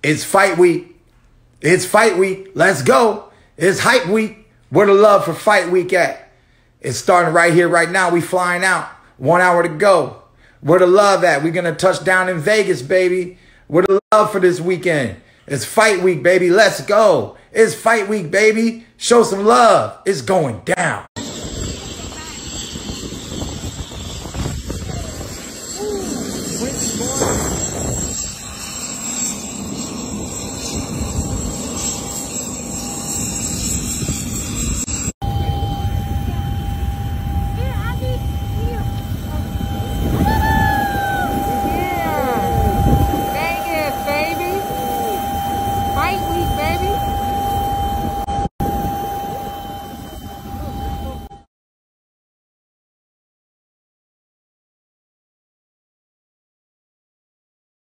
It's fight week. It's fight week. Let's go. It's hype week. Where the love for fight week at? It's starting right here, right now. We flying out. 1 hour to go. Where the love at? We're going to touch down in Vegas, baby. Where the love for this weekend? It's fight week, baby. Let's go. It's fight week, baby. Show some love. It's going down.